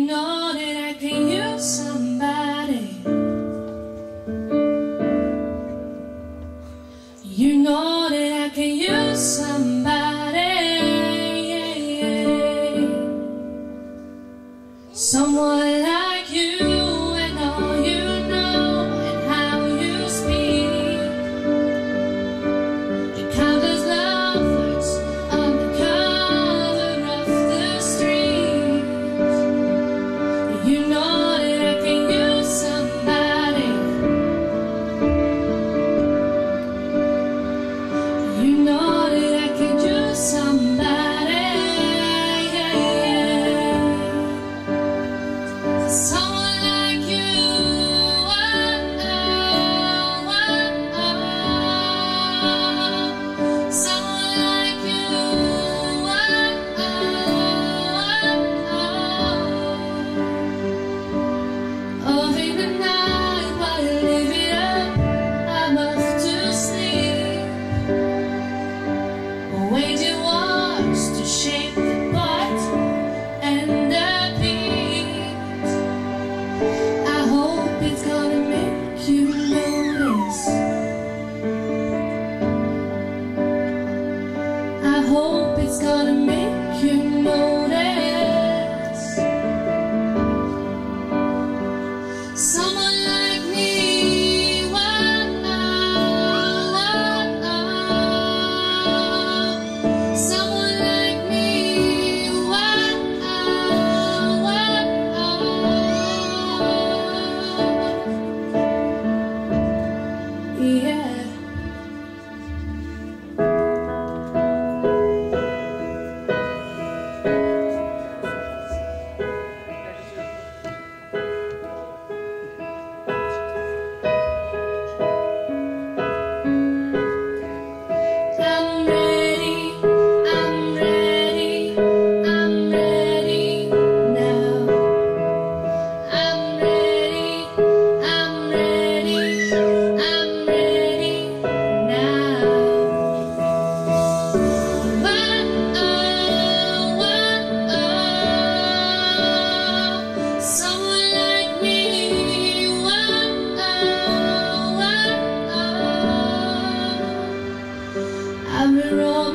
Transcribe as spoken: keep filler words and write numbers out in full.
know that I can use somebody. You know that I can use somebody. Someone like you and all you know and how you speak. The countless lovers on the cover of the street. You know that I can use somebody. You know that I can use somebody. Someone like you. Oh, oh, oh, oh. Someone like you. Oh, oh, oh, oh. Oh, in the night while you live it up, I'm off to sleep. Waiting watch to shape the part and the beat. I hope it's gonna make you notice. I hope it's gonna make you notice. Someone like me. Whoa, oh, oh, oh. Someone like me. Whoa, oh, oh, oh. Yeah. I'm ready, I'm ready, I'm ready now. I'm ready, I'm ready, I'm ready now. Whoa, oh, oh, oh. Someone like me. Whoa, oh, oh, oh. I've been wrong.